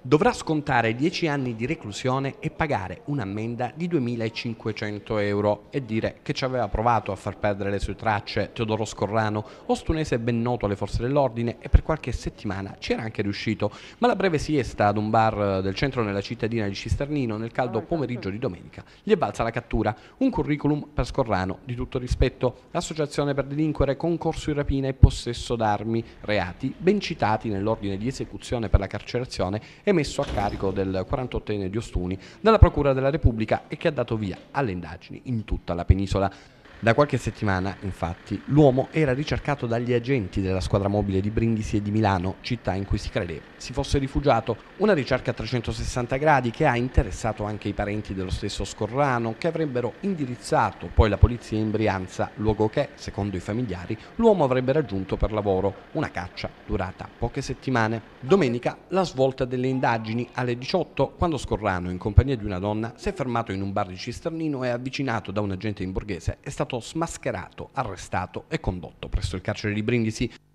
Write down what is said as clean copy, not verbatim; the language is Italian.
Dovrà scontare 10 anni di reclusione e pagare un'ammenda di 2.500 euro e dire che ci aveva provato a far perdere le sue tracce Teodoro Scorrano, ostunese ben noto alle forze dell'ordine, e per qualche settimana ci era anche riuscito, ma la breve siesta ad un bar del centro nella cittadina di Cisternino nel caldo pomeriggio di domenica gli è valsa la cattura. Un curriculum per Scorrano di tutto rispetto: associazione per delinquere, concorso in rapina e possesso d'armi, reati ben citati nell'ordine di esecuzione per la carcerazione emesso a carico del 48enne di Ostuni dalla Procura della Repubblica e che ha dato via alle indagini in tutta la penisola. Da qualche settimana, infatti, l'uomo era ricercato dagli agenti della squadra mobile di Brindisi e di Milano, città in cui si credeva si fosse rifugiato. Una ricerca a 360 gradi che ha interessato anche i parenti dello stesso Scorrano, che avrebbero indirizzato poi la polizia in Brianza, luogo che, secondo i familiari, l'uomo avrebbe raggiunto per lavoro. Una caccia durata poche settimane. Domenica la svolta delle indagini alle 18, quando Scorrano, in compagnia di una donna, si è fermato in un bar di Cisternino e avvicinato da un agente in borghese, è stato smascherato, arrestato e condotto presso il carcere di Brindisi.